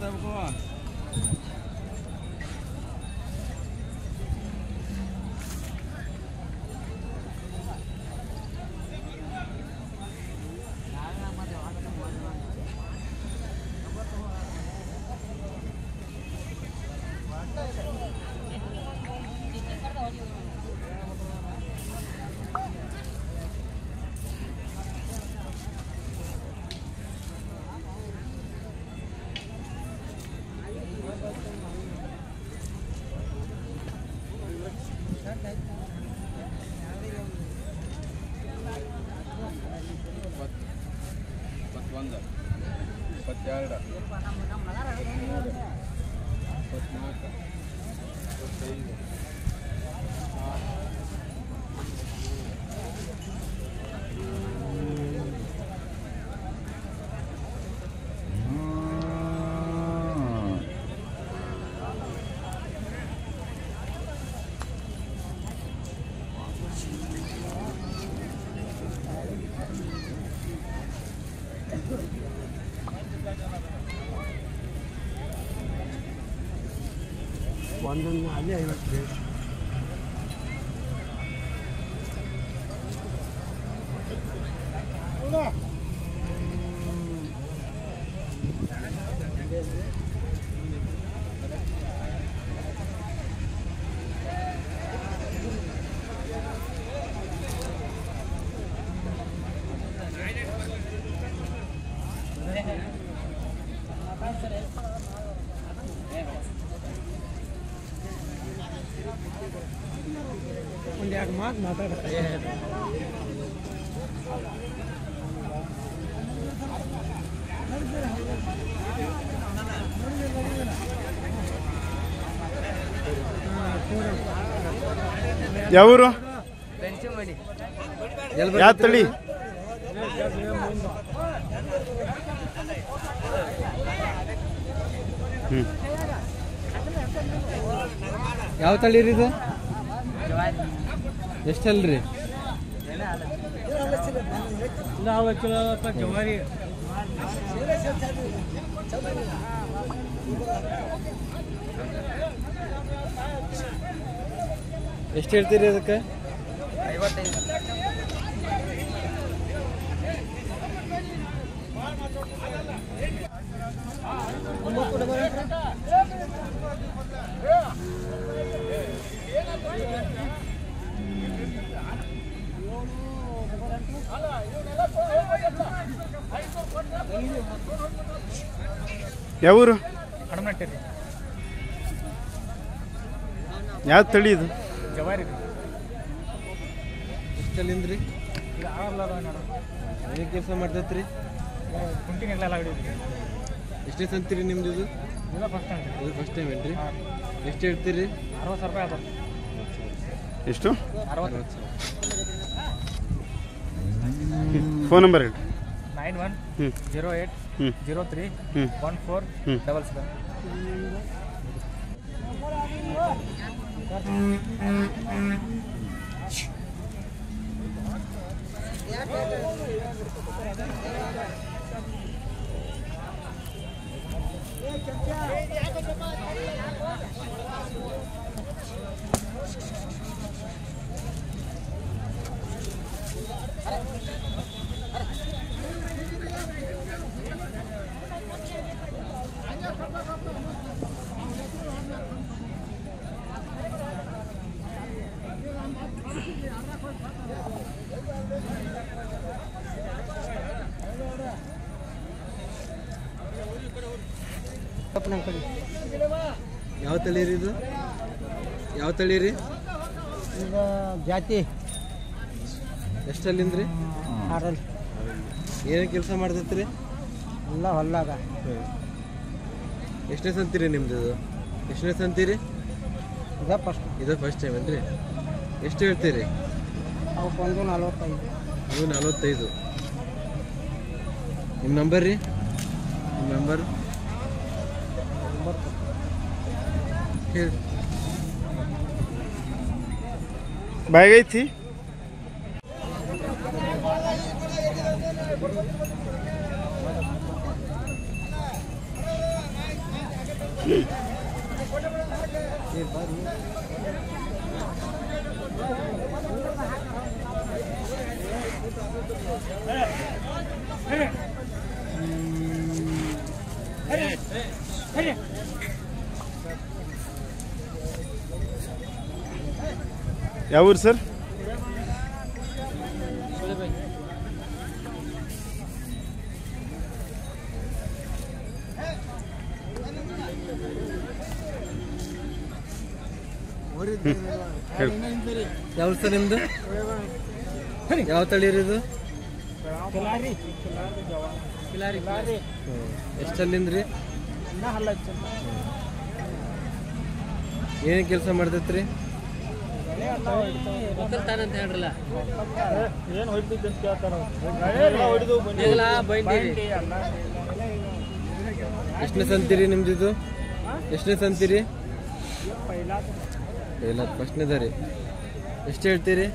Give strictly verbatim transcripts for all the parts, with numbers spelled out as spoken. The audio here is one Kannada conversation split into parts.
ಇಪ್ಪತ್ತೆರಡು ಇಪ್ಪತ್ನಾಲ್ಕು ಇಪ್ಪತ್ತೈದು ಒಂದೊಂದು ಅಲ್ಲಿ ಐವತ್ತು ಒಂದು ಎರಡು ಮಾತು ಮಾತಾಡ್ತಾರೆ ಯಾವೂರು ಯಾವ ತಳಿ ಹ್ಞೂ ಯಾವ ತಳಿ ರೀ ಇದು ಎಷ್ಟಲ್ರಿ ಜವಾರಿ ಎಷ್ಟು ಹೇಳ್ತೀರಿ ಅದಕ್ಕೆ ಐವತ್ತೈದು ಯಾವೂರು ಕಡಮನಟ್ಟಿ ರೀ ಯಾವ ತಳಿ ಇದು ಜವಾರಿ ರೀ ಎಷ್ಟಲ್ಲಿಂದ ರೀ ಈಗ ಆಗಲ್ಲ ಏನು ಕೆಲಸ ಮಾಡ್ತೈತೆ ರೀ ಕುಂಟಿನೆಲ್ಲ ಹೊಡಿದ್ರಿ ಎಷ್ಟೇ ಸಂತೀರಿ ನಿಮ್ದು ಇದು ಇಲ್ಲ ಫಸ್ಟ್ ಟೈಮ್ ಇದು ಫಸ್ಟ್ ಟೈಮ್ ಏನು ರೀ ಎಷ್ಟು ಹೇಳ್ತೀರಿ ಅರವತ್ತು ಸಾವಿರ ರೂಪಾಯಿ ಆದ ಎಷ್ಟು ಅರವತ್ತು ಫೋನ್ ನಂಬರ್ ಹೇಳಿ ನೈನ್ ಒನ್ ಹ್ಞೂ ಜೀರೋ ಏಟ್ ಹ್ಞೂ ಜೀರೋ ತ್ರೀ ಹ್ಞೂ ಒನ್ ಫೋರ್ ಹ್ಞೂ ಡಬಲ್ ಸೆವೆನ್ ಯಾವ ತಳಿ ರೀ ಇದು ಯಾವ ತಳಿ ರೀ ಈಗ ಜಾತಿ ಎಷ್ಟಲ್ಲಿಂದ ರೀ ಆರಲ್ಲಿ ಏನೇನು ಕೆಲಸ ಮಾಡ್ತೈತೆ ರೀ ಎಲ್ಲ ಹೊಲ್ಲಾಗ ಎಷ್ಟನೇ ಸಂತೀರಿ ನಿಮ್ದು ಇದು ಎಷ್ಟನೇ ಸಂತೀರಿ ಇದೇ ಫಸ್ಟ್ ಇದು ಫಸ್ಟ್ ಟೈಮ್ ಏನು ರೀ ಎಷ್ಟು ಹೇಳ್ತೀರಿ ಅವಕ್ಕೊಂದು ನಲ್ವತ್ತೈದು ಅದು ನಲ್ವತ್ತೈದು ನಿಮ್ಮ ನಂಬರ್ ರೀ ನಿಮ್ಮ ನಂಬರ್ ಹೇಳಿ ಬಾಗೈತಿ ಯಾವ ಊರು ಸರ್? ಯಾವ ಸರ್ ನಿಮ್ದು? ಯಾವ ತಳಿ ರೀ ಇದು? ಎಷ್ಟಲ್ಲಿಂದ್ರಿ? ಏನೇನು ಕೆಲಸ ಮಾಡ್ತೈತ್ರಿ? ಎಷ್ಟನೇ ಸಂತೀರಿ ನಿಮ್ದಿದು? ಎಷ್ಟನೇ ಸಂತೀರಿ? ಇಲ್ಲ ಫಸ್ಟ್ನೇದ ರೀ. ಎಷ್ಟು ಹೇಳ್ತೀರಿ?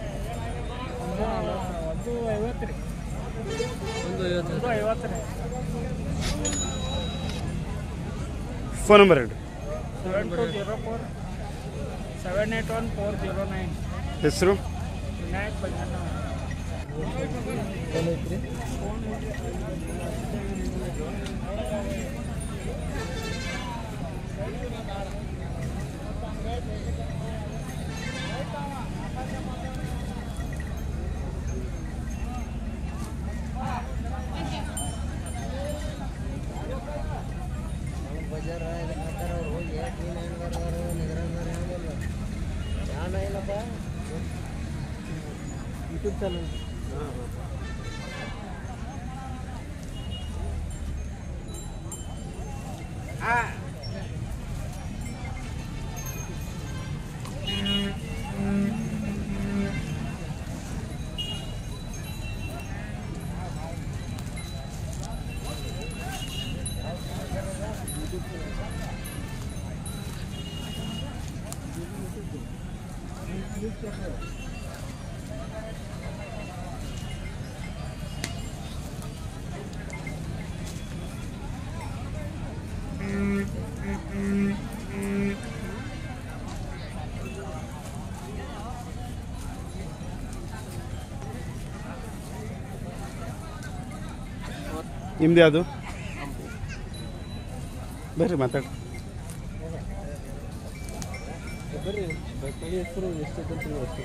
ಫೋನ್ ನಂಬರ್ ಹೇಳಿ. Seven two zero four seven eight one four zero nine. ಹೆಸರು? ವಿನಾಯಕ್ ಬಜಾರ್. ಫೋನ್ ಐತ್ರಿ? YouTube channel. ನಿಮ್ದು ಯಾವುದು? ಬರ್ರಿ ಮಾತಾಡಿ. ಬರ್ರಿ ತಳಿ ಹೆಸರು ಎಷ್ಟು ಎಷ್ಟು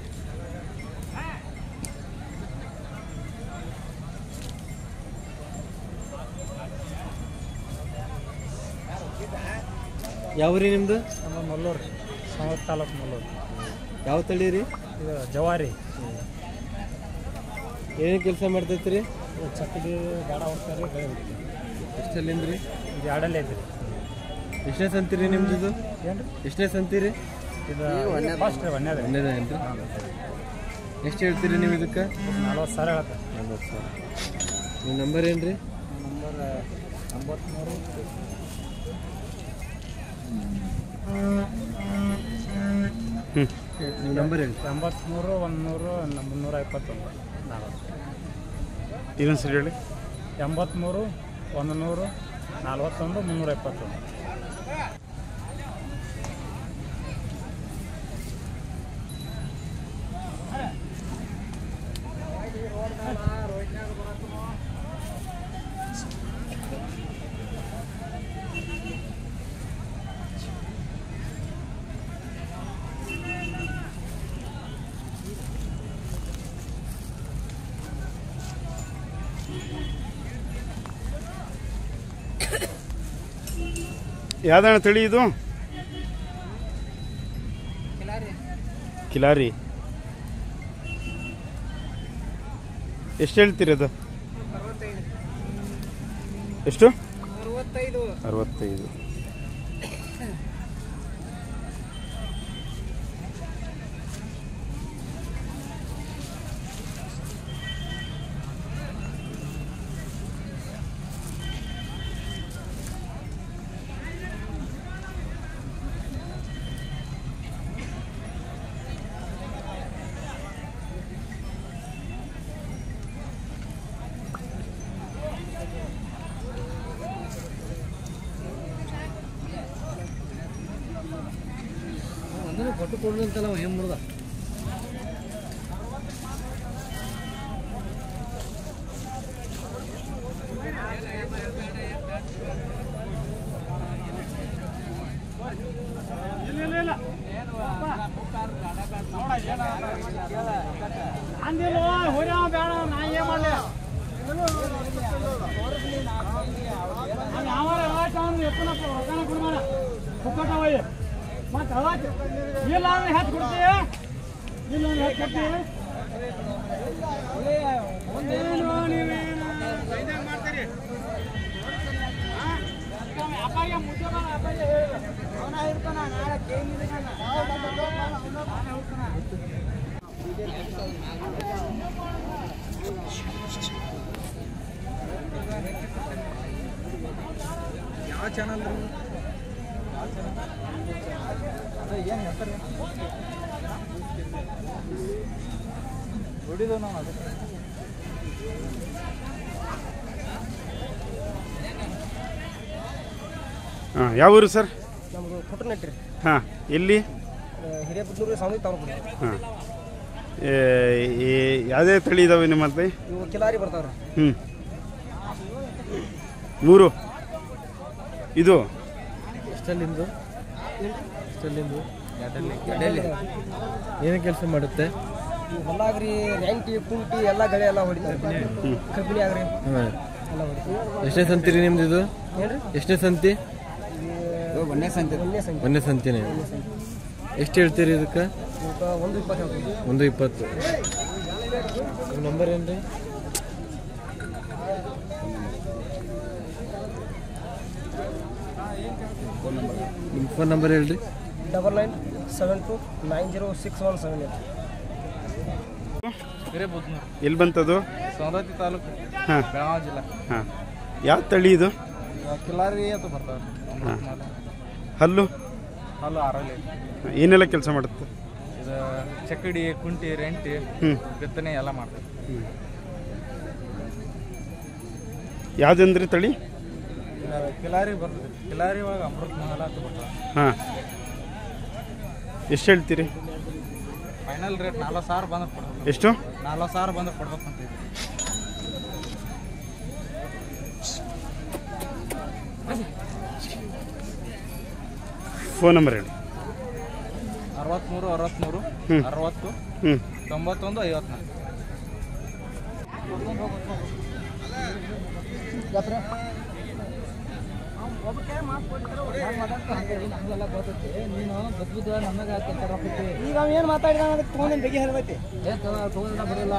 ಯಾವ ರೀ ನಿಮ್ದು? ನಮ್ಮ ಮಲ್ಲೂರು ಸಾವತ್ ತಾಲೂಕು ಮಲ್ಲೂರು. ಯಾವ ತಳಿ ರೀ ಇದು? ಜವಾರಿ. ಏನೇನು ಕೆಲಸ ಮಾಡ್ತೈತ್ರಿ? ಚಕ್ಕಡಿ ಗಾಡ ಹೋಗ್ತಾರೆ, ಬೆಳೆ ಹೊಡಿತೀವಿ. ಎಷ್ಟಲ್ಲಿಂದ್ರಿ? ಇದು ಎರಡಲ್ಲೇ ಐತ್ರಿ. ಎಷ್ಟನೇ ಸಂತೀರಿ ನಿಮ್ದು? ಇದು ಏನು ರೀ? ಎಷ್ಟನೇ ಸಂತೀರಿ? ಇದು ಫಸ್ಟ್ ರೀ, ಒಂದೇದು. ಒಂದೇದ ಏನ್ರಿ? ಎಷ್ಟು ಹೇಳ್ತೀರಿ ನೀವು ಇದಕ್ಕೆ? ನಲ್ವತ್ತು ಸಾವಿರ ಹೇಳ್ತಾರೆ. ನಲ್ವತ್ತು ಸಾವಿರ. ನಿಮ್ಮ ನಂಬರ್ ಏನು ರೀ? ನಂಬರ್ ಎಂಬತ್ತ್ಮೂರು ಹ್ಞೂ ನಿಮ್ಮ ನಂಬರ್ ಹೇಳಿ. ಎಂಬತ್ತ್ಮೂರು ಒಂದುನೂರು ಮುನ್ನೂರ ಇಪ್ಪತ್ತೊಂದು ನಾಲ್ಕು. ಇನ್ನೊಂದು ಸರಿ ಹೇಳಿ. ಎಂಬತ್ತ್ಮೂರು ಒಂದು ನೂರು ನಲ್ವತ್ತೊಂದು ಮುನ್ನೂರ ಇಪ್ಪತ್ತೊಂದು. ಯಾವ್ದಣ್ಣ ತಳಿ ಇದು? ಕಿಲಾರಿ. ಎಷ್ಟು ಹೇಳ್ತೀರಿ ಅದು? ಎಷ್ಟು? ಅರವತ್ತೈದು. ಕೊಟ್ಟು ಕೊಡ್ರಿ ಅಂತಲ್ಲ ಏನು ಮಾಡ್ದ ಯಾವ ಚಾನಲ್ ಏನು ಹೆಸರು ನೋಡಿದ್ವು ನಾವು ಅದಕ್ಕೆ ಹಾಂ ಯಾವ ಊರು ಸರ್? ನಮ್ಮದು ಪುಟ್ಟನಟ್ಟಿ ರೀ. ಹಾಂ ಎಲ್ಲಿ? ಹಿರಿಯಪುತ್ತೂರು ಸ್ವಾಮಿ ತಾಲೂಕು. ಹಾಂ ಯಾವುದೇ ತಳಿ ಇದಾವೆ ನಿಮ್ಮಲ್ಲಿ? ಇವು ಕಿಲಾರಿ ಬರ್ತಾವ್ರಿ. ಹ್ಞೂ ಮೂರು ಇದು ಎಷ್ಟಲ್ಲಿಂದು ಎಷ್ಟಲ್ಲಿಂದು ಏನು ಕೆಲಸ ಮಾಡುತ್ತೆ? ಇವು ಹೊಲಾಗ್ರಿ ರ್ಯಾಂಟಿ ಕುಂಟಿ ಎಲ್ಲ ಗಳೆ ಎಲ್ಲ ಹೊಡಿತಾರೆ. ಕಬ್ಬಿಣಿ ಆಗ್ರಿ ಎಲ್ಲ ಹೊಡಿತೀವಿ. ಎಷ್ಟನೇ ಸಂತಿ ರೀ ನಿಮ್ದು ಇದು? ಹೇಳ್ರಿ ಎಷ್ಟನೇ ಸಂತಿ? ಒಂದೇ ಸಂತೆ ಒಂದೇ ಸಂತೆ ಒಂದೇ ಸಂತಿನೇ. ಎಷ್ಟು ಹೇಳ್ತೀರಿ ಇದಕ್ಕೆ? ಇವಕ್ಕೆ ಒಂದು ಇಪ್ಪತ್ತು ಹೇಳ್ತೀವಿ. ಒಂದು ಇಪ್ಪತ್ತು. ನಿಮ್ಮ ನಂಬರ್ ಏನು ರೀ? ನಿಮ್ಮ ಫೋನ್ ನಂಬರ್ ಹೇಳ್ರಿ. Double nine seven two nine zero six one seven eight. ಎಲ್ಲಿ ಬಂತದು? ಸವದತ್ತಿ ತಾಲೂಕು, ಹಾಂ ಬೆಳಗಾವಿ ಜಿಲ್ಲಾ. ಹಾಂ ಯಾವ ತಳಿ ಇದು? ಕಿಲಾರಿ ಅಂತ ಬರ್ತಾವೆ. ಹಾಂ ಹಲ್ಲು ಅಲ್ಲೂ ಆರಲ್ಲಿ ಏನೆಲ್ಲ ಕೆಲಸ ಮಾಡುತ್ತೆ? ಇದು ಚಕ್ಕಡಿ ಕುಂಟಿ ರೆಂಟಿ ಹ್ಞೂ ಬಿತ್ತನೆ ಎಲ್ಲ ಮಾಡ್ತಾರೆ. ಹ್ಞೂ ಯಾವುದಂದ್ರಿ ತಳಿ? ಕಿಲಾರಿ ಬರ್ತದೆ. ಕಿಲಾರಿ ಇವಾಗ ಅಮೃತ ಮಹಲ ಅಂತ ಬರ್ತಾವೆ. ಹಾಂ ಎಷ್ಟು ಹೇಳ್ತೀರಿ? ಫೈನಲ್ ರೇಟ್ ನಾಲ್ಕು ಸಾವಿರ ಬಂದ್ರೆ ಕೊಡ್ಬೇಕು. ಎಷ್ಟು? ನಾಲ್ಕು ಸಾವಿರ ಬಂದ್ರೆ ಕೊಡ್ಬೇಕಂತ ಇದೆ. ಫೋನ್ ನಂಬರ್ ಹೇಳಿ. ಅರವತ್ತ್ಮೂರು ಅರವತ್ತ್ಮೂರು ಹ್ಞೂ ಅರವತ್ತು ಹ್ಞೂ ತೊಂಬತ್ತೊಂದು ಐವತ್ನಾಲ್ಕು. ಈಗ ಅವ ಏನು ಮಾತಾಡಿದ ಅದಕ್ಕೆ ತೊಗೊಂಡು ಬೆಗೆ ಹರಿದೈತಿ. ಬರಲ್ಲ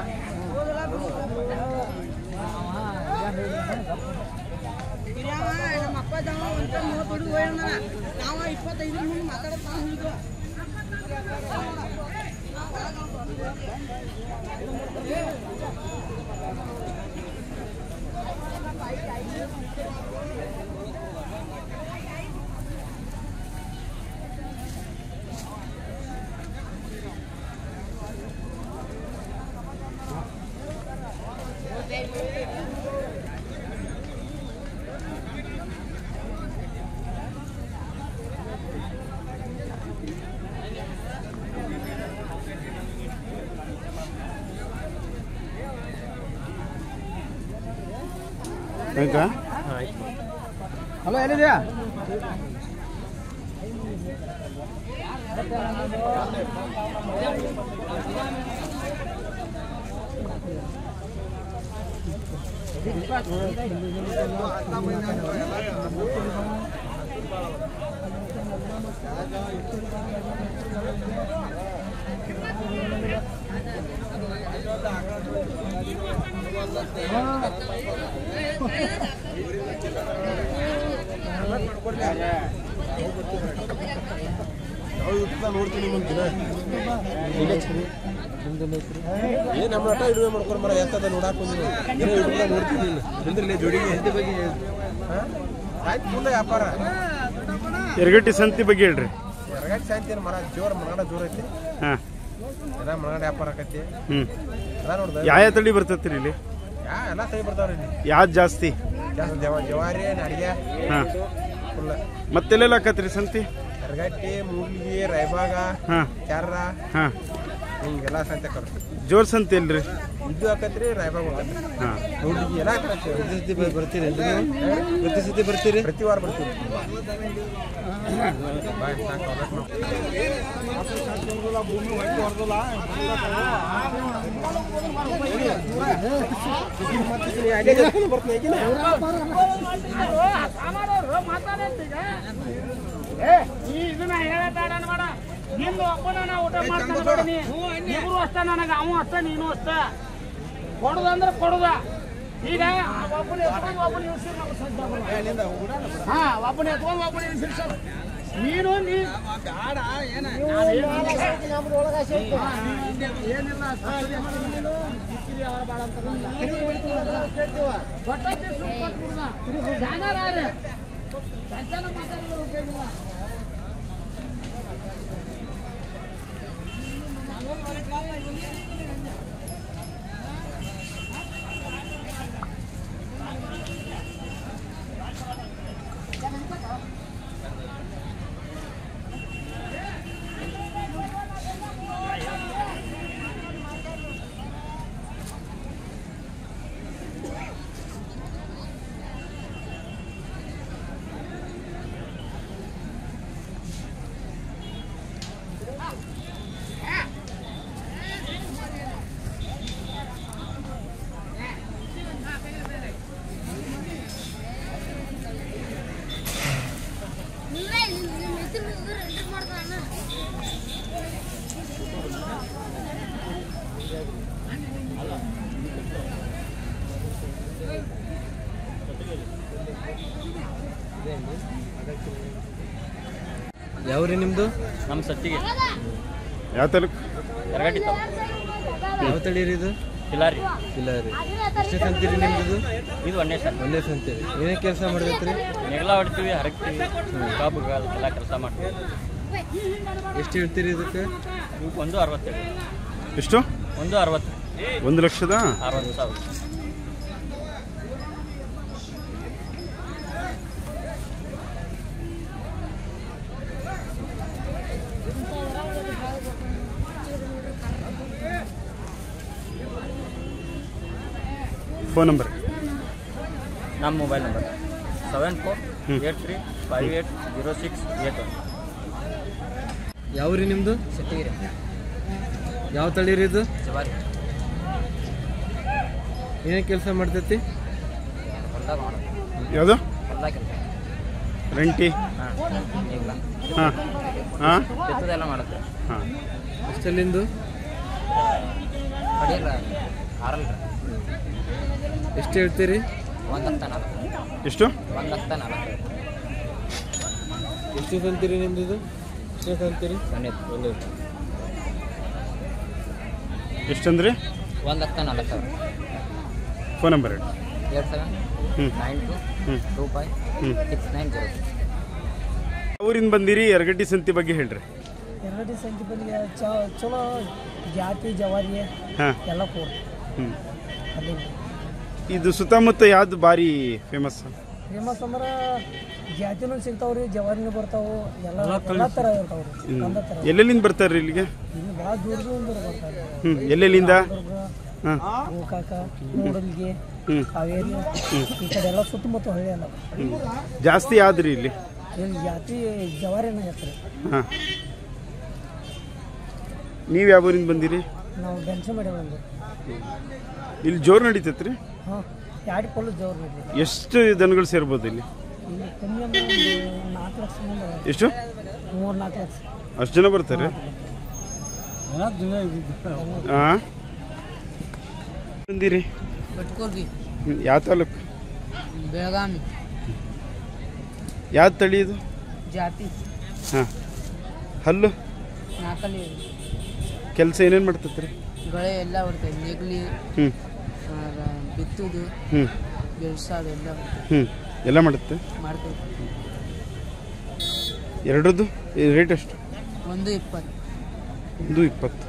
ನಮ್ಮ ಅಪ್ಪ ನಾವು ಇಪ್ಪತ್ತೈದು ಮುಂದೆ ಮಾತಾಡ್ತಾ ಆಯ್ತಾ? ಹಲೋ ಎಲ್ಲಿದೆಯಾ? ನೋಡ್ತೀನಿ ಮುಂದಿನ ಏ ನಮ್ಮ ಆಟ ಇಡುವೆ ಮಾಡ್ಕೊಂಡು ಮರ ಎತ್ತದ ನೋಡಾಕ್ ಬಂದಿನಿ ಏನೋ ಇಡುವ ನೋಡ್ತೀನಿ ಬಂದ್ರಲ್ಲೇ ಜೋಡಿಗೆ ಎಂತ ಬಗ್ಗೆ ಆಯ್ತು ಮುಂದೆ ವ್ಯಾಪಾರ ಎರಗಟ್ಟಿ ಸಂತಿ ಬಗ್ಗೆ ಹೇಳ್ರಿ. ಎರಗಟ್ಟಿ ಸಂತಿ ಮರ ಜೋರ್ ಮನಗಡ ಜೋರ್ ಐತಿ. ಹಾಂ ಎಲ್ಲ ಮನಗಡ ವ್ಯಾಪಾರ ಆಕತಿ. ಹ್ಞೂ ಅದ ನೋಡ್ದ ಯಾವ ತಳಿ ಬರ್ತೈತ್ರಿ ಇಲ್ಲಿ? ಯಾ ಎಲ್ಲ ತಳಿ ಬರ್ತಾವ್ರಿ ಇಲ್ಲಿ. ಯಾವ್ದು ಜಾಸ್ತಿ? ಜಾಸ್ತಿ ಜವ ಜವಾರಿ ಅಡಿಗೆ ಹಾಂ ಫುಲ್ ಮತ್ತೆಲ್ಲೆಲ್ಲ ಹಾಕತ್ರಿ ಸಂತಿ? ಯರಗಟ್ಟಿ ಮೂಡ್ಲಿಗಿ ರಾಯಬಾಗ ಹಾಂ ಚಾರ ಹಾಂ ಹಿಂಗೆಲ್ಲ ಸಂತೆ ಕೊಡ್ತೀವಿ ಜೋರ್ ಸಂತೆ ಇಲ್ರಿ ಇದು ಹಾಕತ್ರಿ ರಾಯಬಾಗ ಹೋಗತ್ರಿ ಹಾಂ ಮೂಡ್ಲಿಗಿ ಎಲ್ಲ ಹಾಕತ್ರಿ ಬರ್ತೀರಿ ಪ್ರತಿ ಸತಿ ಬರ್ತೀರಿ ಪ್ರತಿ ವಾರ ಬರ್ತೀವಿ ಇದನ್ನ ಹೇಳಬೇಡ ಮಾಡ ನಿಂದು ಒಬ್ಬನ ಊಟ ಮಾಡ್ತಾನೆ ಇಬ್ರು ಅಷ್ಟ ನನಗೆ ಅವ ಅಷ್ಟ ನೀನು ಅಷ್ಟ ಕೊಡುದಂದ್ರೆ ಕೊಡುದ ಈಗ ಒಬ್ಬನ ಎತ್ಕೊಂಡು ಒಬ್ಬನ ಹಾ ಒಬ್ಬನ ಎತ್ಕೊಂಡು ಒಬ್ಬನ ನೀನು ನೀ ಏನಿಲ್ಲ ಯಾವ್ರಿ ನಿಮ್ದು? ನಮ್ಮ ಸತ್ತಿಗೆ ಯಾವ ತಾಲೂಕು? ಯರಗಟ್ಟಿ ಯಾವ ತಳೀರಿ ಇದು? ಕಿಲಾರಿ ಇಲ್ಲ ರೀ. ಎಷ್ಟು ಸಂತೀರಿ ನಿಮ್ದು? ಇದು ಒಂದೇ ಸರ್ ಒಂದೇ ಸಂತೀರಿ. ಏನೇ ಕೆಲಸ ಮಾಡಿದ್ರಿ? ನೆಗಲ ಹೊಡ್ತೀವಿ, ಹರಗ್ತೀವಿ, ಕಬ್ಬು ಎಲ್ಲ ಕೆಲಸ ಮಾಡ್ತೀವಿ. ಎಷ್ಟು ಹೇಳ್ತೀರಿ ಇದಕ್ಕೆ? ಇವಕ್ಕೆ ಒಂದು ಅರವತ್ತೇಳು. ಎಷ್ಟು? ಒಂದು ಅರವತ್ತು. ಒಂದು ಲಕ್ಷದ ಅರವತ್ತು ಸಾವಿರ. Phone number? ನಮ್ಮ mobile number seven four eight three five eight zero six eight one. ಯಾವ್ರಿ ನಿಮ್ಮದು? ಸತ್ತಿಗೆ ಯಾವ ತಳೀರಿ ಇದು? ಜವಾರಿ. ಏನೇ ಕೆಲಸ ಮಾಡ್ತೈತಿ? ಹೊಲ್ದಾಗ ಮಾಡೋದು. ಯಾವುದು? ಹೊಲ್ದಾಗ ಕೆಲಸ. ರಂಟಿ? ಹಾಂ ಇಲ್ಲ ಹಾಂ ಹಾಂ ಬಿತ್ತದೆಲ್ಲ ಮಾಡುತ್ತೆ. ಹಾಂ. ಎಷ್ಟಲ್ಲಿಂದು? ಕಡಿಯಲ್ಲ ಆರಲ್ಲ. ಎಷ್ಟು ಹೇಳ್ತೀರಿ? ಒಂದು ಹತ್ತ ನಾಲ್ಕು. ಎಷ್ಟು? ಒಂದು ಹತ್ತ ನಾಲ್ಕು. ಎಷ್ಟು ಸಂತೀರಿ ನಿಮ್ದು? ಎಷ್ಟು ಸಂತೀರಿ? ಒಂದೇ ಒಂದೇ. ಎಷ್ಟಂದ್ರೆ? ಒಂದು ಹತ್ತ ನಾಲ್ಕು ಸಾವಿರ. ಫೋನ್ ನಂಬರ್ ಹೇಳಿ. ಏಟ್ ಸೆವೆನ್ ಹ್ಞೂ ನೈನ್ ಟು ಹ್ಞೂ ಟೂ ಫೈವ್ ಹ್ಞೂ. Six nine zero. ಊರಿಂದ ಬಂದಿರಿ, ಯರಗಟ್ಟಿ ಸಂತಿ ಬಗ್ಗೆ ಹೇಳ್ರಿ. ಎರಡು ಸಂಖ್ಯೆ ಬಲ್ಲಿಗೆ ಚಲೋ ಜಾತಿ ಜವಾರಿ ಹಾಂ ಎಲ್ಲ ಕೂಡ ಹ್ಞೂ. ಅಲ್ಲಿ ಇದು ಸುತ್ತಮುತ್ತ ಯಾವ್ದು ಭಾರಿ ಫೇಮಸ್? ಫೇಮಸ್ ಅಂದ್ರೆ ಜಾತಿನೂ ಸಿಗ್ತಾವ್ರಿ, ಜವಾರಿನೂ ಬರ್ತಾವು, ಎಲ್ಲ ಎಲ್ಲ ಥರ ಇರ್ತಾವ್ರಿ. ಒಂದೇ ಥರ ಎಲ್ಲೆಲ್ಲಿಂದ ಬರ್ತಾರ್ರಿ ಇಲ್ಲಿಗೆ? ಇನ್ನು ಭಾಳ ದೂರ ದೂರ ಬರ್ತಾರೆ. ಹ್ಞೂ. ಎಲ್ಲೆಲ್ಲಿಂದ? ಹಾಂ ಗೋಕಾಕ, ಮೂಡಲ್ಗಿ, ಹ್ಞೂ ಹಾವೇರಿ, ಈ ಕಡೆ ಎಲ್ಲ ಸುತ್ತಮುತ್ತ ಹಳ್ಳಿ ಎಲ್ಲ. ಹ್ಞೂ. ಜಾಸ್ತಿ ಯಾವ್ದ್ರಿ ಇಲ್ಲಿ? ಇಲ್ಲಿ ಜಾತಿ ಜವಾರಿನ ಹೆಸರು. ಹಾಂ. ನೀವು ಯಾವ ಊರಿಂದ ಬಂದಿರಿ? ನಾವು ಬೆಂಚ ಮಾಡಿ ಬಂದು ಇಲ್ಲಿ ಜೋರು ನಡೀತೈತೆ ರೀ? ಹಾಂ, ಎರಡು ಪಲ್ಲು ಜೋರು ನೋಡಿ. ಎಷ್ಟು ದನಗಳು ಸೇರ್ಬೋದು ಇಲ್ಲಿ? ಇಲ್ಲಿ ಕಮ್ಮಿ ಅಂದ್ರೆ ಒಂದು ನಾಲ್ಕು ಲಕ್ಷ ಮಂದಿ ಅದಾರ. ಎಷ್ಟು? ಮೂರು ನಾಲ್ಕು ಲಕ್ಷ. ಅಷ್ಟು ಜನ ಬರ್ತಾರೆ? ಹಾಂ. ಬಂದಿರಿ? ಬಟ್ಕೋರ್ಗಿ, ಹ್ಮ್. ಯಾವ ತಾಲೂಕು? ಬೆಳಗಾವಿ. ಯಾವ್ದು ತಳಿ ಇದು? ಜಾತಿ ಹಾಂ. ಹಲ್ಲು ನಾಲ್ಕಲ್ಲಿ ಕೆಲಸ ಏನೇನು ಮಾಡ್ತೈತೆ ರೀ? ಗಳೆ ಎಲ್ಲ ಬರ್ತದೆ. ನೆಗಲಿ, ಹ್ಞೂ ಬಿತ್ತುದು, ಹ್ಞೂ ಬೆಳ್ಸೋದು ಎಲ್ಲ ಹ್ಞೂ ಎಲ್ಲ ಮಾಡುತ್ತೆ. ಮಾಡ್ತೇವೆ. ಎರಡರದ್ದು ರೇಟ್ ಎಷ್ಟು? ಒಂದು ಇಪ್ಪತ್ತು. ಒಂದು ಇಪ್ಪತ್ತು.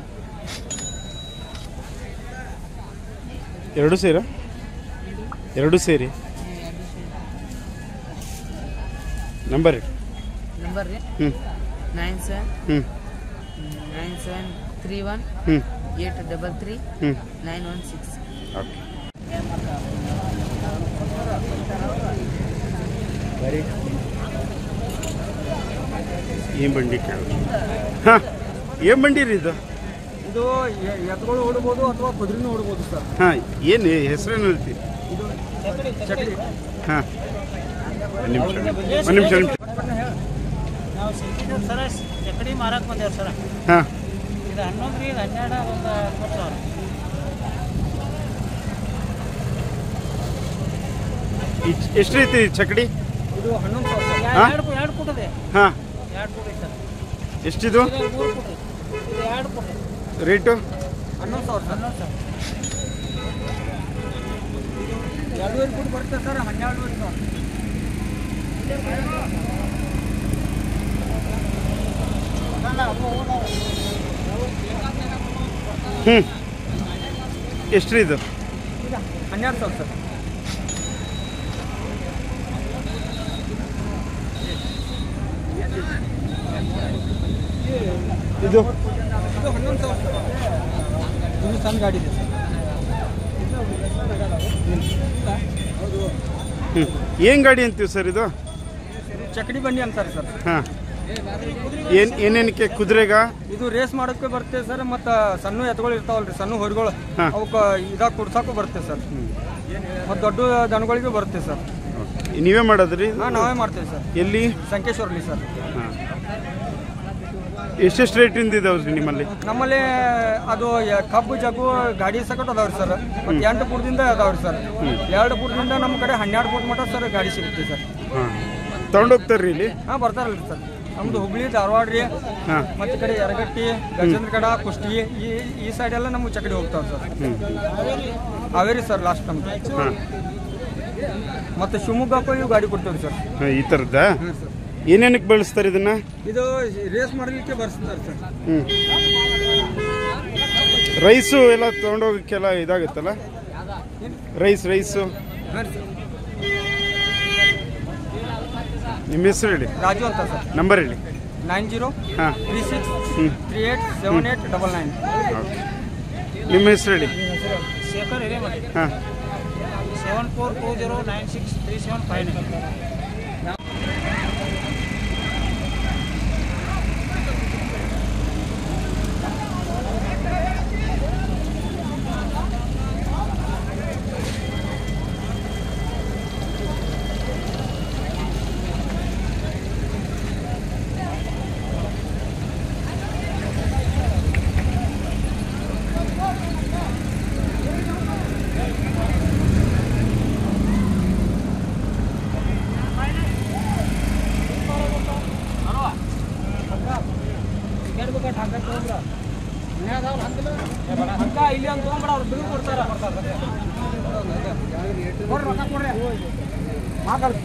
ಎರಡು ಸೇರ? ಎರಡು ಸೇರಿ ನಂಬರ್ ಹೇಳಿ. ನಂಬರ್ ರೀ ಹ್ಞೂ ನೈನ್ ಸೆವೆನ್ ಹ್ಞೂ ನೈನ್ ಸೆವೆನ್ ತ್ರೀ ಒನ್ ಹ್ಞೂ ಏಟ್ ಡಬಲ್ ತ್ರೀ ಹ್ಞೂ ನೈನ್ ಒನ್ ಸಿಕ್ಸ್. ಓಕೆ ಏನು ಬಂಡಿ ಕೇಳು ಹಾಂ ಏನು ಬಂಡಿ ರೀ ಇದು ಇದು ಎತ್ತುಗಳು ಓಡ್ಬೋದು ಅಥವಾ ಕುದುರೆನೂ ಓಡ್ಬೋದು ಸರ್. ಹಾಂ ಏನು ಹೆಸರೇನು ಹೇಳ್ತೀವಿ ಇದು ಚಕ್ಡಿ. ಹಾಂ ಒಂದು ನಿಮಿಷ ಒಂದು ನಿಮಿಷ ನಿಮಿಷ ನಾವು ಸಿಕ್ಕಿದ್ದೇವೆ ಸರ, ಚಕಡಿ ಮಾರಕ್ಕೆ ಬಂದೇವ್ರಿ ಸರ. ಹಾಂ ಇದು ಹನ್ನೊಂದು ರೀ, ಇದು ಹನ್ನೆರಡು, ಒಂದು ಇಪ್ಪತ್ತು ಸಾವಿರ. ಎಷ್ಟು ಐತಿ ಚಕಡಿ ಇದು ಹನ್ನೊಂದು ಸಾವಿರ ಸರ್. ಹಾಂ? ಎರಡು ಫು- ಎರಡು ಫುಟ್ ಇದೆ, ಹಾಂ ಎರಡು ಫುಟ್ ಐತೆ ಸರ್. ಎಷ್ಟಿದು ಇದು ಮೂರು ಫುಟ್ ಇದೆ. ಇದು ಎರಡು ಫುಟ್ ಇದೆ. ರೇಟು ಹನ್ನೊಂದು ಸಾವಿರ ಸರ್. ಹನ್ನೊಂದು ಸಾವಿರ. ಎರಡೂವರೆ ಫುಟ್ ಬರುತ್ತೆ ಸರ್, ಹನ್ನೆರಡುವರೆ ಸಾವಿರ. ಹ್ಞೂ ಎಷ್ಟು ರೀ ಇದು ಹನ್ನೆರಡು ಸಾವಿರ ಸರ್. ಇದು ಇದು ಹನ್ನೊಂದು ಸಾವಿರ ಸರ್. ಇದು ಸಣ್ಣ ಗಾಡಿ ಇದೆ ಸರ್. ಹ್ಞೂ ಏನು ಗಾಡಿ ಅಂತೀವಿ ಸರ್ ಇದು ಚಕಡಿ ಬಂಡಿ ಅಂತಾರೆ ಸರ್. ಹಾಂ ಏನು ಏನೇನಕ್ಕೆ ಕುದುರೆಗ ಇದು ರೇಸ್ ಮಾಡೋಕ್ಕೆ ಬರುತ್ತೆ ಸರ್. ಮತ್ತು ಸಣ್ಣ ಎತ್ತುಗಳು ಇರ್ತಾವಲ್ರಿ, ಸಣ್ಣ ಹೊರಗಳು, ಹಾಂ. ಅವಕ್ಕೆ ಇದಾಗ ಕುಡ್ಸೋಕ್ಕೂ ಬರುತ್ತೆ ಸರ್. ಮತ್ತು ದೊಡ್ಡ ದನಗಳಿಗೂ ಬರುತ್ತೆ ಸರ್. ನೀವೇ ಮಾಡೋದ್ರಿ ಹಾಂ, ನಾವೇ ಮಾಡ್ತೇವೆ ಸರ್. ಎಲ್ಲಿ ಸಂಕೇಶ್ವರಲ್ಲಿ ಸರ್. ಹಾಂ ಎಷ್ಟೆಷ್ಟು ರೇಟಿಂದ ಇದಾವ್ರಿ ನಿಮ್ಮಲ್ಲಿ ನಮ್ಮಲ್ಲಿ ಅದು ಯ- ಕಬ್ಬು ಜಗ್ಗು ಗಾಡಿ ಸಕಟ್ ಅದಾವ್ರಿ ಸರ್. ಮತ್ತು ಎಂಟು ಫುಟ್ದಿಂದ ಅದಾವ್ರಿ ಸರ್. ಎರಡು ಫುಟ್ದಿಂದ ನಮ್ಮ ಕಡೆ ಹನ್ನೆರಡು ಫುಟ್ ಮಟ್ಟ ಸರ್ ಗಾಡಿ ಸಿಗುತ್ತೆ ಸರ್. ಹಾಂ ತೊಗೊಂಡೋಗ್ತಾರ್ರಿ ಇಲ್ಲಿ ಹಾಂ, ಬರ್ತಾರಲ್ರಿ ಸರ್. ನಮ್ಮದು ಹುಬ್ಳಿ, ಧಾರವಾಡ ರೀ, ಹಾಂ ಮತ್ತು ಕಡೆ ಯರಗಟ್ಟಿ, ಗಜೇಂದ್ರಗಡ, ಕುಷ್ಟಗಿ, ಈ ಈ ಸೈಡ್ ಎಲ್ಲ ನಮ್ಮ ಚಕಡಿ ಹೋಗ್ತಾವೆ ಸರ್. ಹಾವೇರಿ ಸರ್ ಲಾಸ್ಟ್ ನಮ್ದು. ಹಾಂ ಮತ್ತು ಶಿವಮೊಗ್ಗಕ್ಕೂ ಇವು ಗಾಡಿ ಕೊಡ್ತೇವೆ ಸರ್. ಹಾಂ ಈ ಥರದ ಏನೇನಕ್ಕೆ ಬಳಸ್ತಾರೆ ಇದನ್ನ ಇದು ರೇಸ್ ಮಾಡಲಿಕ್ಕೆ ಬರ್ಸ್ತಾರೆ ಸರ್. ಹ್ಞೂ ರೈಸು ಎಲ್ಲ ತೊಗೊಂಡೋಗಕ್ಕೆಲ್ಲ ಇದಾಗುತ್ತಲ್ಲ ರೈಸ್ ರೈಸು ಹಾಂ ಸರ್. ನಿಮ್ಮ ಹೆಸರು ಹೇಳಿ ರಾಜು ಅಂತ ಸರ್. ನಂಬರ್ ಹೇಳಿ ನೈನ್ ಜೀರೋ ಹಾಂ ತ್ರೀ ಸಿಕ್ಸ್ ಹ್ಞೂ three eight seven eight double nine. Okay ನಿಮ್ಮ ಹೆಸರು ಹೇಳಿ ಶೇಖರ್ ಹಿರೇಮಠ. ಹಾಂ seven four two zero nine six three seven five nine. ಇಲ್ಲಿ ಅಂತ ತೊಗೊಂಡ್ಬಿಡ, ಅವ್ರು ಬಿಲ್ ಕೊಡ್ತಾರ. ಕೊಡ್ರಿ, ರೊಕ್ಕ ಕೊಡ್ರಿ. ಮಾತಾಡ್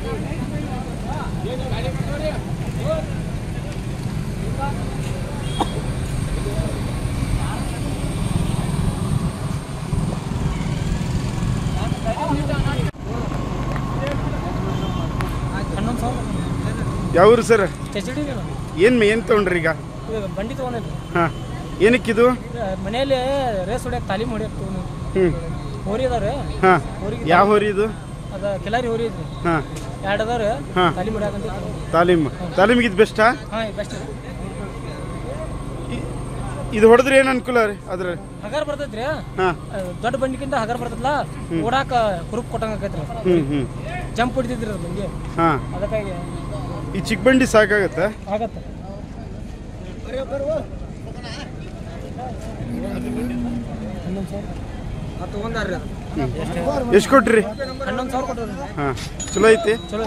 ಹನ್ನೊಂದು ಸಾವಿರ ಯಾವ್ರು ಸರ್ ಚಚಡಿ ಏನು ಏನು ತೊಗೊಂಡ್ರಿ ಈಗ ಬಂಡಿ ತೊಗೊಂಡಿದ್ರಿ. ಹಾಂ ಏನಕ್ಕಿದು ಮನೆಯಲ್ಲಿ ರೇಸ್ ಹೊಡ್ಯಕ್ಕೆ ತಾಲೀಮ್ ಹೊಡ್ಯಕ್ಕೆ ತೊಗೊಂಡು ಹ್ಞೂ ಹೋರಿ ಅದಾವ್ರಿ. ಹಾಂ ಯಾವ ಹೋರಿ ಇದು ಅದ ಕಿಲಾರಿ ಹೋರಿ ಐತ್ರಿ. ಹಾಂ ಎರಡು ಅದಾವ್ರಿ. ಹಾಂ ತಾಲೀಮ್ ಹೊಡ್ಯಾಕಂತ ತಾಲೀಮ್ ತಾಲೀಮಿಗೆ ಇದು ಬೆಸ್ಟಾ ಹಾಂ ಬೆಸ್ಟ್. ಇದು ಹೊಡೆದ್ರೆ ಏನು ಅನುಕೂಲ ರೀ ಅದ್ರ ಹಗಾರ ಬರ್ತೈತ್ರಿ. ಹಾಂ ದೊಡ್ಡ ಬಂಡಿಗಿಂತ ಹಗಾರ ಬರ್ತೈತಲ್ಲ, ಓಡಾಕ ಕುರುಪ್ ಕೊಟ್ಟಂಗ ಆಕೈತ್ರಿ. ಹ್ಞೂ ಹ್ಞೂ ಜಂಪ್ ಹೊಡಿತಿದ್ರಿ ಅದು ಬಂಡಿ, ಹಾಂ ಅದಕ್ಕಾಗಿ ಈ ಚಿಕ್ಕ ಬಂಡಿ ಸಾಕಾಗತ್ತಾ ಆಗತ್ತೆ. ಅದು ತೊಗೊಂಡಾರ್ರಿ ಅದು. ಎಷ್ಟು ಕೊಟ್ರಿ ಹನ್ನೊಂದು ಸಾವಿರ ಕೊಟ್ಟರು. ಹಾಂ ಚಲೋ ಐತಿ ಚಲೋ.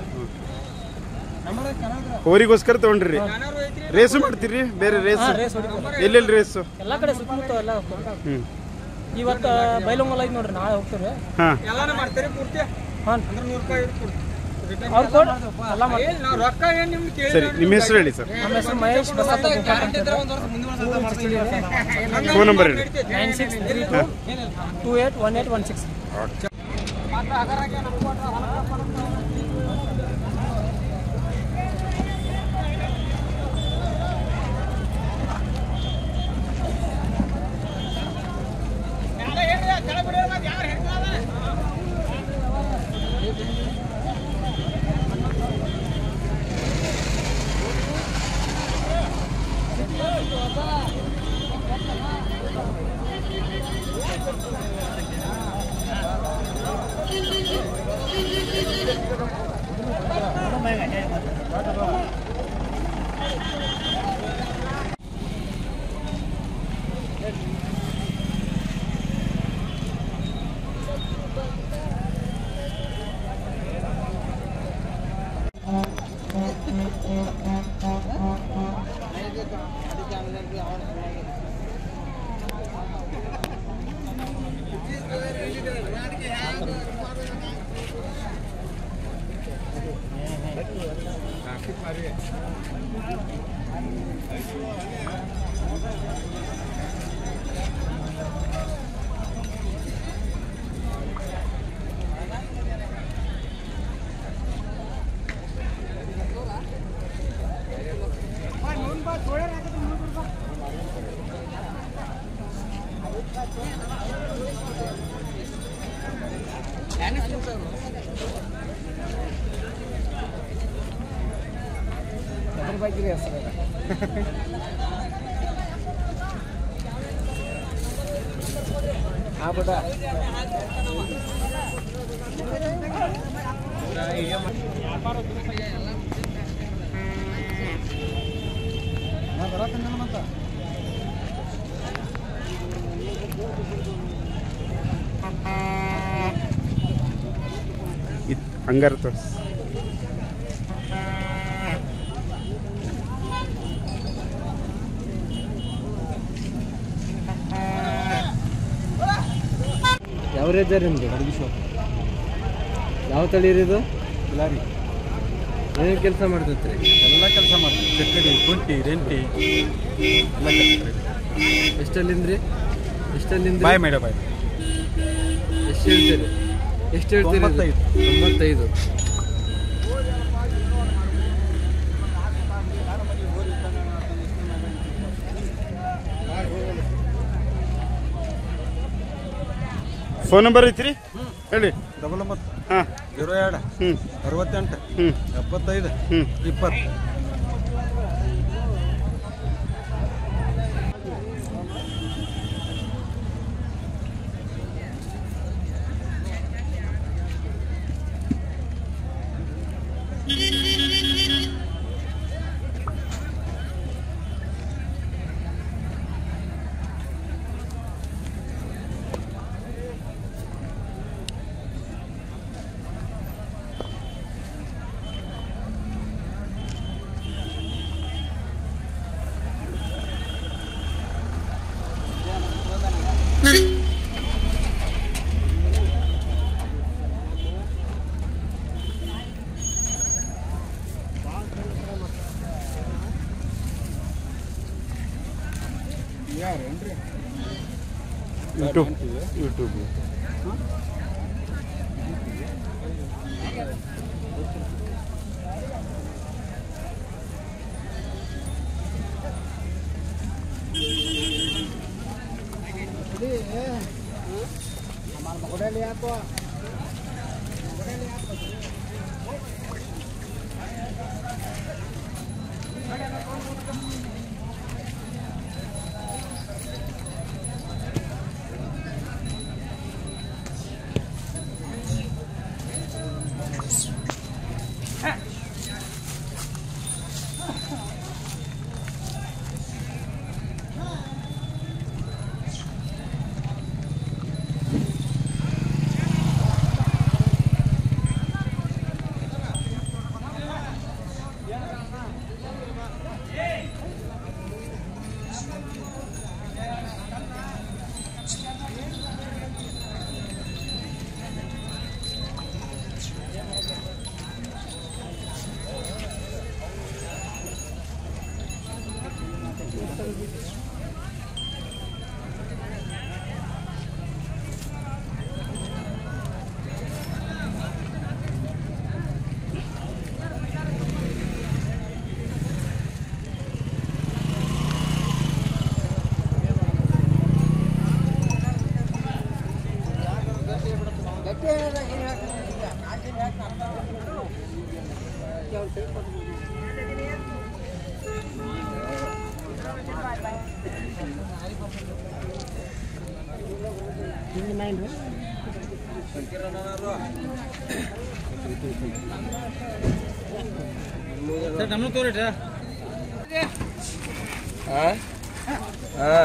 ಹೋರಿಗೋಸ್ಕರ ತೊಗೊಂಡ್ರಿ ರೇಸು ಮಾಡ್ತೀರಿ ಬೇರೆ ರೇಸ್ ಹಾಂ, ರೇಸ್ ಹೊಡಿತೀವಿ. ಎಲ್ಲೆಲ್ಲಿ ರೇಸು ಎಲ್ಲ ಕಡೆ ಸುತ್ತಮುತ್ತ ಎಲ್ಲ ಹೋಗ್ತೀವಿ. ಹ್ಞೂ ಇವತ್ತು ಬೈಲೊಂಗಲ್ ಐತಿ ನೋಡ್ರಿ, ನಾಳೆ ಹೋಗ್ತೀವಿ. ಹಾಂ ಎಲ್ಲಾನು ಮಾಡ್ತೀರಿ ಪೂರ್ತಿ ಹಾಂ, ಅಂದ್ರೆ ನೂರು ರೂಪಾಯಿ ಕೊಡ್ತೀವಿ. ಅವ್ರು ಕೊಡ್ ಎಲ್ಲ ಮಾಡಿ. ಏನ್ ನಾವ್ ರೊಕ್ಕ ಏನ್ ನಿಮ್ಗೆ ಕೇಳಿ ಸರಿ ನಿಮ್ಮ ಹೆಸರು ಹೇಳಿ ಸರ್ ನಮ್ಮ ಹೆಸರು ಮಹೇಶ್ ಬಸಪ್ಪ ಗೋಪಾಲ್ ಅಂತ ಹೇಳಿ. ಫೋನ್ ನಂಬರ್ ಹೇಳಿ nine six three two two eight one eight one six. हाँ बेटा ಹಂಗಾರ ತೋರ್ಸ್ ಯಾವ ರೇಟ್ ನಿಮ್ದು ಅಡುಗೆ ಶಾಪ್ ಯಾವ ತಳಿ ಇದು ಕಿಲಾರಿ ಏನೇನು ಕೆಲಸ ಮಾಡ್ತೈತ್ರಿ ಎಲ್ಲ ಕೆಲಸ ಮಾಡ್ತೀವಿ ಚಕ್ಕಡಿ ಕುಂಟಿ ರೆಂಟಿ ಎಲ್ಲ ಕೆಲಸ ಎಷ್ಟಲ್ಲಿಂದ್ರಿ ಎಷ್ಟಲ್ಲಿಂದ ಬಾಯ್ ಮೇಡ ಬಾಯ್ ಎಷ್ಟು ಹೇಳ್ತೀರಿ ಎಷ್ಟು ಹೇಳ್ತೀರಿ ಇದು? ತೊಂಬತ್ತೈದು. ತೊಂಬತ್ತೈದು ಫೋನ್ ನಂಬರ್ ಐತ್ರಿ ಹೇಳಿ. ಡಬಲ್ ಒಂಬತ್ತು ಹಾಂ ಜೀರೋ ಎರಡು ಹ್ಞೂ ಅರವತ್ತೆಂಟು ಹ್ಞೂ ಎಪ್ಪತ್ತೈದು ಹ್ಞೂ ಇಪ್ಪತ್ತು. ಯೂಟ್ಯೂಬ್ ಯೂಟ್ಯೂಬ್ ನಮ್ಮ ತೋರಿ ಹಾಂ ಹಾಂ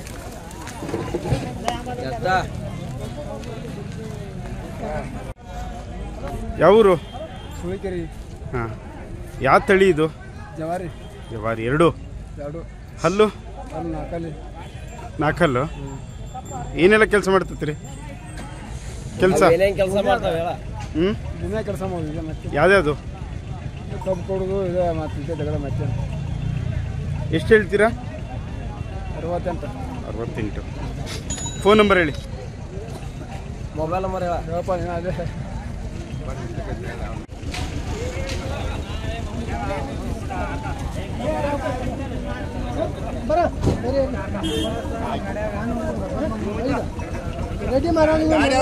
ಎತ್ತಾ ಯಾವೂರು? ಸುಳಿಕೆರಿ ಹಾಂ ಯಾವ ತಳಿ ಇದು? ಜವಾರಿ ಜವಾರಿ ಎರಡು ಎರಡು ಹಲ್ಲು ನಾಲ್ಕಲ್ಲಿ ನಾಲ್ಕಲ್ಲು ಏನೆಲ್ಲ ಕೆಲಸ ಮಾಡ್ತೈತ್ರಿ ಕೆಲಸ ಕೆಲಸ ಮಾಡ್ತಾವೆ ಹ್ಞೂ ದಿನ ಕೆಲಸ ಮಾಡಿದ್ವಿ ಮತ್ತೆ ಯಾವ್ದ್ಯಾವುದು ಕಬ್ಬು ಕೊಡೋದು ಇದೆ ಮತ್ತೆ ಇದೆ ತಗಡ ಮತ್ತೆ ಎಷ್ಟು ಹೇಳ್ತೀರಾ ಅರವತ್ತೆಂಟು ಅರವತ್ತೆಂಟು ಫೋನ್ ನಂಬರ್ ಹೇಳಿ ಮೊಬೈಲ್ ನಂಬರ್ ಹೇಳ ಹೇಳಪ್ಪ ನೀನು ಅದೇ ರೆಡಿ ಮಾಡೋಣ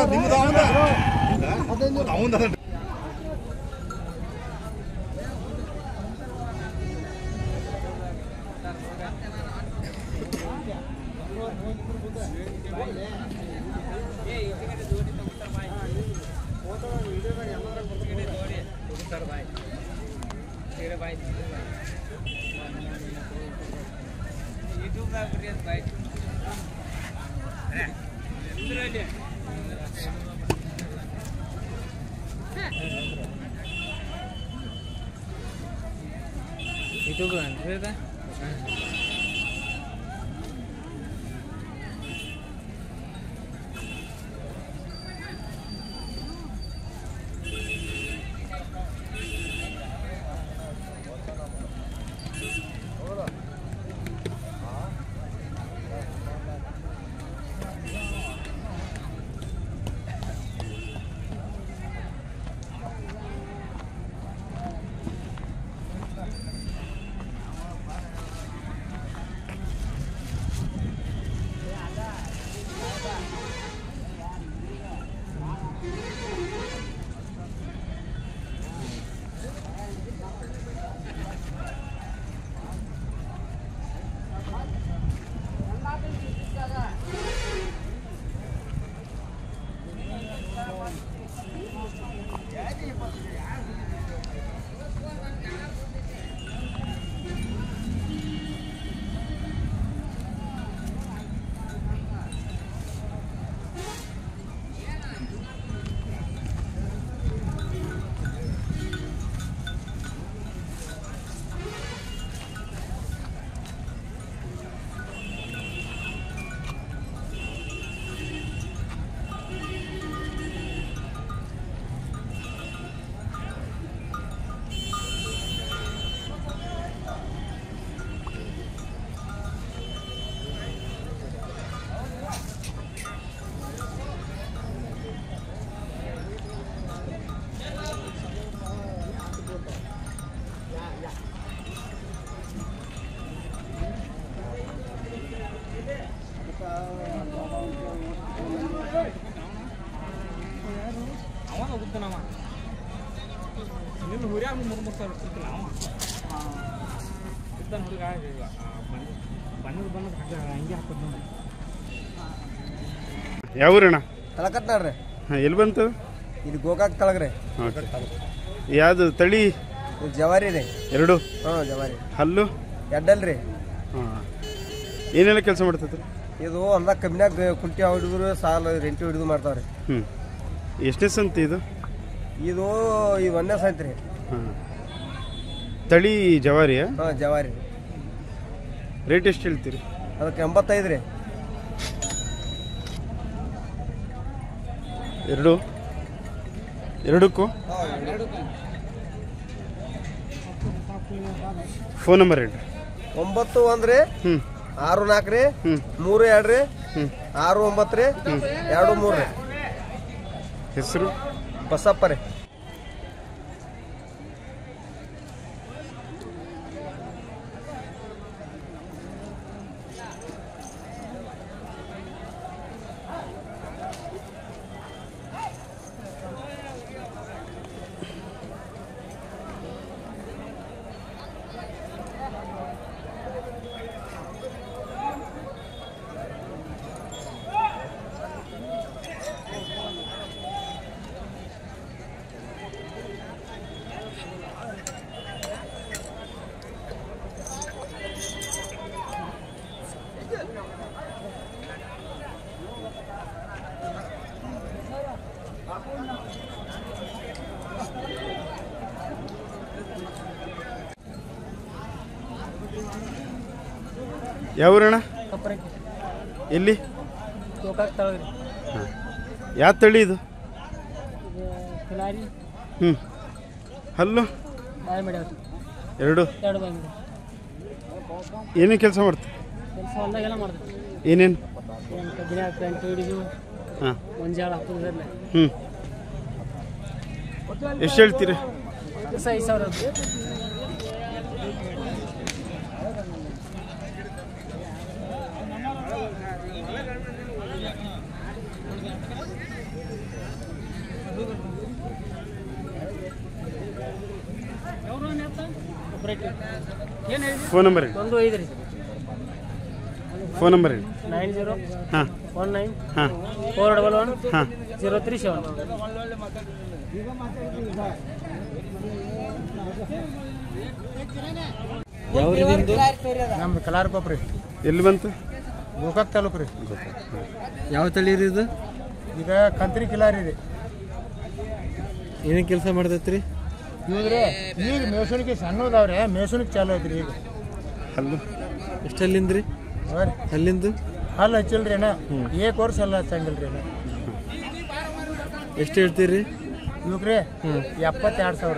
ಯೂಟ್ಯೂಬ್ ಅಂದ್ರೆ ಯಾವ ಊರಣ್ಣ ತಲಕತ್ನಾಡ್ರಿ ಹಾಂ ಎಲ್ಲಿ ಬಂತು ಇದು ಗೋಕಾಕ್ ತಳಗ್ರಿ ಓಕೆ ಯಾವುದು ತಳಿ ಇದು ಜವಾರಿ ರೀ ಎರಡು ಹಾಂ ಜವಾರಿ ಹಲ್ಲು ಎಡ್ಡಲ್ರಿ ಹಾಂ ಏನೆಲ್ಲ ಕೆಲಸ ಮಾಡ್ತೈತ್ರಿ ಇದು ಅಂದಾಗ ಕಬ್ಬಿನಾಗ ಕುಂಟಿ ಹಿಡಿದ್ರು ಸಾಲ ರೆಂಟಿ ಹಿಡಿದು ಮಾಡ್ತಾವ್ರಿ ಹ್ಞೂ ಎಷ್ಟನೇ ಸಂತಿ ಇದು ಇದು ಇದು ಒಂದೇ ಸಾಯ್ತು ರೀ ಹಾಂ ತಳಿ ಜವಾರಿಯಾ ಹಾಂ ಜವಾರಿ ರೇಟ್ ಎಷ್ಟು ಹೇಳ್ತೀರಿ ಅದಕ್ಕೆ ಎಂಬತ್ತೈದು ರೀ ಎರಡು ಎರಡಕ್ಕೂ ಫೋನ್ ನಂಬರ್ ಹೇಳ್ರಿ ಒಂಬತ್ತು ಒಂದು ರೀ ಹ್ಞೂ ಆರು ನಾಲ್ಕು ರೀ ಹ್ಞೂ ಮೂರು ಎರಡು ರೀ ಹ್ಞೂ ಆರು ಒಂಬತ್ತು ರೀ ಎರಡು ಮೂರು ರೀ ಹೆಸರು ಬಸಪ್ಪ ರೀ ಯಾವೂರಣ್ಣ? ಎಲ್ಲಿ? ಹಾಂ. ಯಾವ ತಳಿ ಇದು? ಹ್ಞೂ. ಹಲ್ಲು ಎರಡು. ಏನೇನು ಕೆಲಸ ಮಾಡ್ತೀವಿ? ಏನೇನು? ಹಾಂ. ಹ್ಞೂ. ಎಷ್ಟು ಹೇಳ್ತೀರಿ? ಐದು ಸಾವಿರ. ಫೋನ್ ನಂಬರ್ ಹೇಳಿ. ಒಂದು ಐದು ರೀ. ಫೋನ್ ನಂಬರ್ ಹೇಳಿ. ನೈನ್ ಜೀರೋ ಹಾಂ ಒನ್ ನೈನ್ ಹಾಂ ಫೋರ್ ಡಬಲ್ ಒನ್ ಹಾಂ ಜೀರೋ ತ್ರೀ ಸೆವೆನ್. ನಮ್ದು ಕಲಾರಕೊಪ್ಪ ರೀ. ಎಲ್ಲಿ ಬಂತು? ಗೋಕಾಕ್ ತಾಲೂಕು ರೀ. ಯಾವ ತಳಿ ರೀ ಇದು? ಈಗ ಕಂತ್ರಿ ಕಿಲಾರಿ ರೀ. ಏನೇನು ಕೆಲಸ ಮಾಡ್ತೈತ್ರಿ? ಇವ್ರಿ ಈಗ ಮೇಸೂನಿಗೆ ಸಣ್ಣದವ್ರೆ, ಮೇಸೂನಿಗೆ ಚಾಲು ಐತ್ರಿ ಈಗ. ಹಲ್ಲು ಎಷ್ಟಲ್ಲಿಂದ್ರಿ? ಅವ್ರಿ ಅಲ್ಲಿಂದು ಹಲ್ಲು ಹಚ್ಚಿಲ್ರಿ ಅಣ್ಣ. ಏಕ್ ವರ್ಷ ಹಲ್ಲು ಹಚ್ಚಂಗಿಲ್ರಿ ಅಣ್ಣ. ಎಷ್ಟು ಹೇಳ್ತೀರಿ? ಇವಕ್ರಿ ಎಪ್ಪತ್ತೆರಡು ಸಾವಿರ.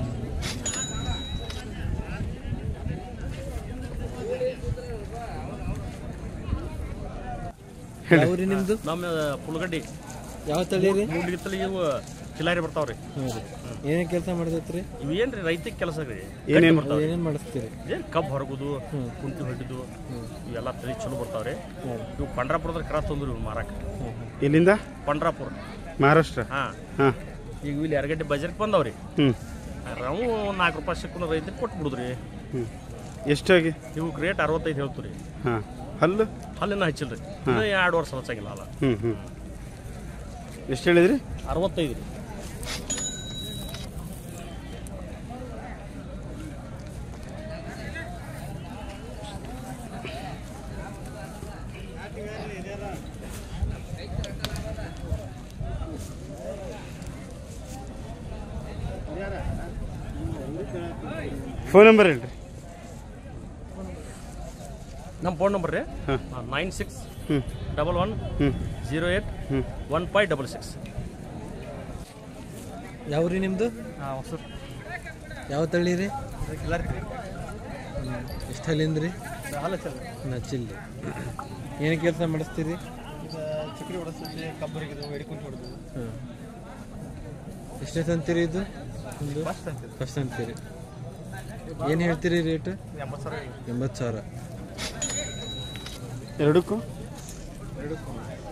ಯಾವ್ರಿ ನಿಮ್ದು? ನಮ್ಮ ಪುಲ್ಗಡ್ಡಿ ಯಾವ ತಳಿ ರೀ? ಮೂಡ್ಲಿತ್ತಲ್ಲಿ ಇವು ಕಿಲಾರಿ ಬರ್ತಾವ್ರಿ. ಏನೇನು ಕೆಲಸ ಮಾಡ್ತೈತ್ರಿ? ಇವು ಏನ್ರಿ ರೈತಿಗೆ ಕೆಲಸ ರೀ. ಏನೇನು ಬರ್ತಾವ್ರಿ? ಏನೇನು ಮಾಡಿಸ್ತೀರಿ? ಏನ್ ಕಬ್ಬು ಹೊರಗುದು, ಕುಂಟಿ ಹೊಡಿದು, ಇವೆಲ್ಲ ತಳಿ ಚಲೋ ಬರ್ತಾವ್ರಿ. ಇವು ಪಂಡ್ರಾಪುರದ ಕ್ರಾಸ್ ತಂದ್ರು ಇವ್ ಮಾರಾಕ. ಎಲ್ಲಿಂದ? ಪಂಡ್ರಾಪುರ, ಮಹಾರಾಷ್ಟ್ರ. ಹಾಂ. ಹಾಂ. ಈಗ ಇಲ್ಲಿ ಎರಗಡ್ಡೆ ಬಜಾರ್ಗೆ ಬಂದವ್ರಿ. ಹ್ಞೂ. ನಾವು ನಾಲ್ಕು ರೂಪಾಯಿ ಸಿಕ್ಕೊಂಡು ರೈತರಿಗೆ ಕೊಟ್ಟು ಬಿಡುದ್ರಿ. ಹ್ಞೂ. ಎಷ್ಟಾಗಿ? ಇವು ರೇಟ್ ಅರವತ್ತೈದು ಹೇಳ್ತೀವಿ ರೀ. ಹಾಂ. ಹಲ್ಲು ಅಲ್ಲಿನ ಹಚ್ಚಿಲ್ರಿ. ಇನ್ನು ಎರಡು ವರ್ಷ ಹಚ್ಚಾಗಿಲ್ಲ ಅಲ್ಲ. ಹ್ಞೂ ಹ್ಞೂ. ಎಷ್ಟು ಹೇಳಿದ್ರಿ? ಅರವತ್ತೈದು ರೀ. ಫೋನ್ ನಂಬರ್ ಹೇಳ್ರಿ. ನಮ್ಮ ಫೋನ್ ನಂಬರ್ ರೀ ಹಾಂ. ನೈನ್ ಸಿಕ್ಸ್ ಹ್ಞೂ ಡಬಲ್ ಒನ್ ಹ್ಞೂ ಜೀರೋ ಏಟ್ ಹ್ಞೂ. One five double six. ಯಾವ್ರಿ ನಿಮ್ಮದು? ಹಾಂ ಸರ್. ಯಾವ ತಳಿ ರೀ? ಕಿಲಾರಿ ರೀ. ಎಷ್ಟು ಅಲ್ಲಿಂದ ರೀ? ಹಾಲು ಚಲ್ ನಚ್ಚಿಲ್ರಿ. ಏನು ಕೆಲಸ ಮಾಡಿಸ್ತೀರಿ? ಚಿಕ್ಕಡಿ ಹೊಡೆಸ್ತೀವಿ, ಕಬ್ಬು ಹಿಡಿದು ಎಡಿಕುಂಟಿ ಹೊಡೆದು. ಹಾಂ. ಎಷ್ಟೇ ಅಂತೀರಿ ಇದು? ಒಂದು ಫಸ್ಟ್ ಅಂತೀವಿ. ಫಸ್ಟ್ ಅಂತೀರಿ. ಏನು ಹೇಳ್ತೀರಿ ರೇಟ್? ಎಂಬತ್ತು ಸಾವಿರ. ಎಂಬತ್ತು ಸಾವಿರ. ಎರಡಕ್ಕೂ? ಎರಡಕ್ಕೂ.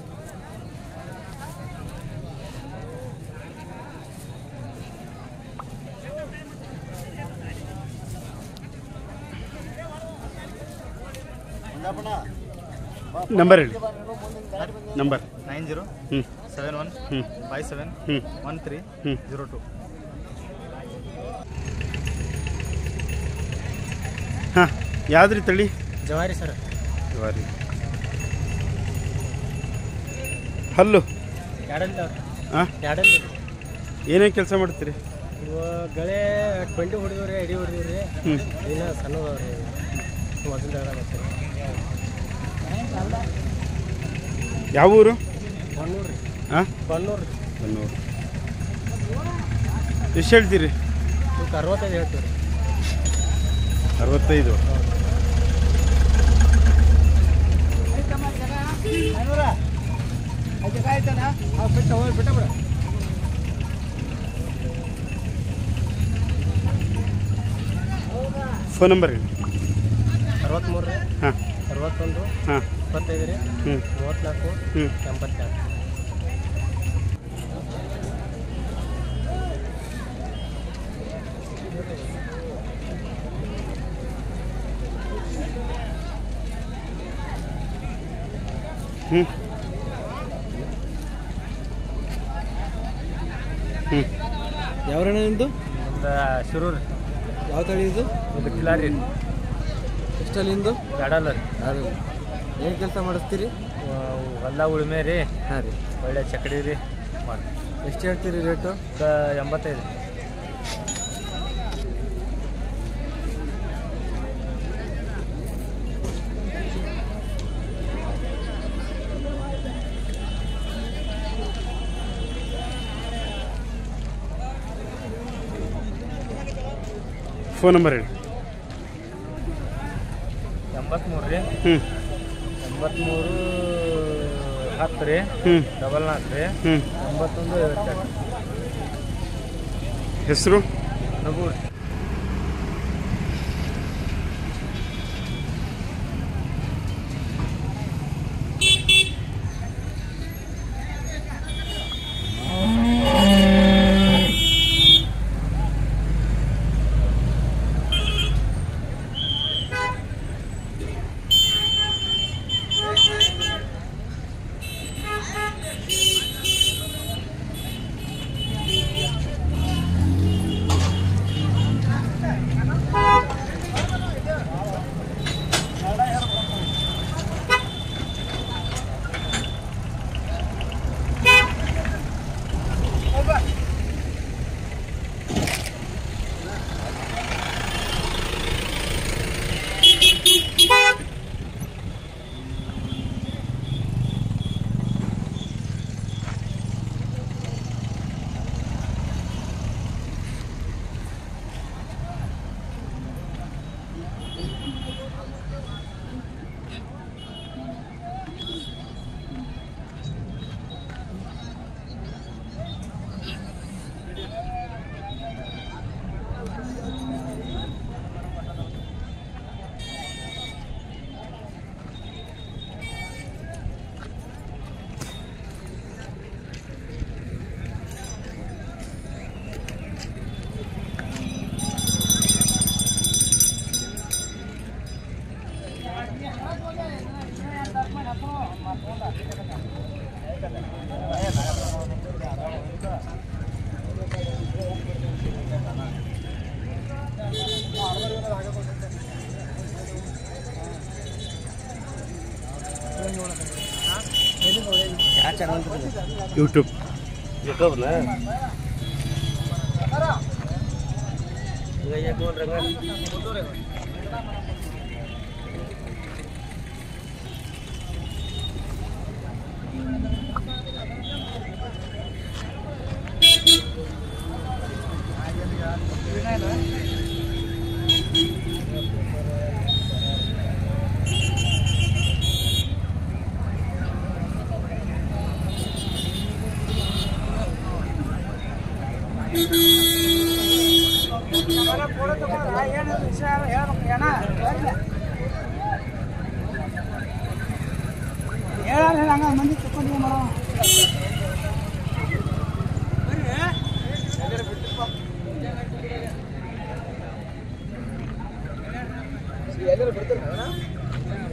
ನಂಬರ್ ಹೇಳಿ. ನಂಬರ್ ನೈನ್ ಜೀರೋ ಹ್ಞೂ ಸೆವೆನ್ ಒನ್ ಹ್ಞೂ ಫೈವ್ ಸೆವೆನ್ ಹ್ಞೂ ಒನ್ ತ್ರೀ ಹ್ಞೂ. Zero two. ಹಾಂ. ಯಾವ್ದ್ರಿ ತಳಿ? ಜವಾರಿ ಸರ್. ಜವಾರಿ. ಹಲ್ಲು? ಎರಡಲ್ಲ ಹಾಂ. ಎರಡಲ್ಲ. ಏನೇನು ಕೆಲಸ ಮಾಡ್ತೀರಿ? ಇವು ಗಳೆ ಟ್ವೆಂಟಿ ಹೊಡಿದವ್ರಿ, ಎಡಿ ಹೊಡಿದವ್ರಿ. ಹ್ಞೂ. ಇನ್ನು ಸಣ್ಣದವ್ರಿ. ಮೊದಲು ಹೇಳಾಗತ್ತೆ. ಯಾವ ಊರು? ಬನ್ನೂರು ರೀ. ಹಾಂ. ಬನ್ನೂರು ರೀ. ಬನ್ನೂರು. ಎಷ್ಟು ಹೇಳ್ತೀರಿ? ಇವಕ್ಕೆ ಅರವತ್ತೈದು ಹೇಳ್ತೀವಿ ರೀ. ಅರವತ್ತೈದು. ಫೋನ್ ನಂಬರ್ ಹೇಳಿ. ಅರವತ್ತ್ಮೂರು ರೀ. ಹಾಂ. ಅರವತ್ತೊಂದು ಹಾಂ. ಇಪ್ಪತ್ತೈದು ರೀ. ಹ್ಞೂ ಮೂವತ್ತ್ನಾಲ್ಕು ಹ್ಞೂ. ಎಂಬತ್ತೆರಡು. ಹ್ಞೂ ಹ್ಞೂ. ಯಾವ್ರಣ್ಣ ನಿಮ್ಮದು? ಒಂದು ಶಿರೂರು. ಯಾವ ತಳಿ ಇದು? ಒಂದು ಕಿಲಾರಿ. ಎಷ್ಟಲ್ಲಿಂದು? ಎರಡಲ್ಲ ರೀ. ಅದು ಏನು ಕೆಲಸ ಮಾಡಿಸ್ತೀರಿ? ಹೊಲ ಉಳುಮೆ ರೀ. ಹಾಂ ರೀ. ಒಳ್ಳೆ ಚಕಡಿ ರೀ ಮಾಡಿ. ಎಷ್ಟು ಹೇಳ್ತೀರಿ ರೇಟು? ಎಂಬತ್ತೈದು. ಫೋನ್ ನಂಬರ್ ಹೇಳಿ. ಎಂಬತ್ತ್ಮೂರು ರೀ ಹ್ಞೂ ಎಂಬತ್ತ್ಮೂರು ಹತ್ತು ರೀ ಹ್ಞೂ ಡಬಲ್ ನಾಲ್ಕು ರೀ ಹ್ಞೂ ಒಂಬತ್ತೊಂದು ಐವತ್ತೆರಡು. ಹೆಸರು ನಗೂರು. ಯೂಟ್ಯೂಬ್ ಮಂದಿ ತಗೊಂಡು ಮಾಡೋ ಎಲ್ಲರೂ ಬಿಡ್ತಾರೆ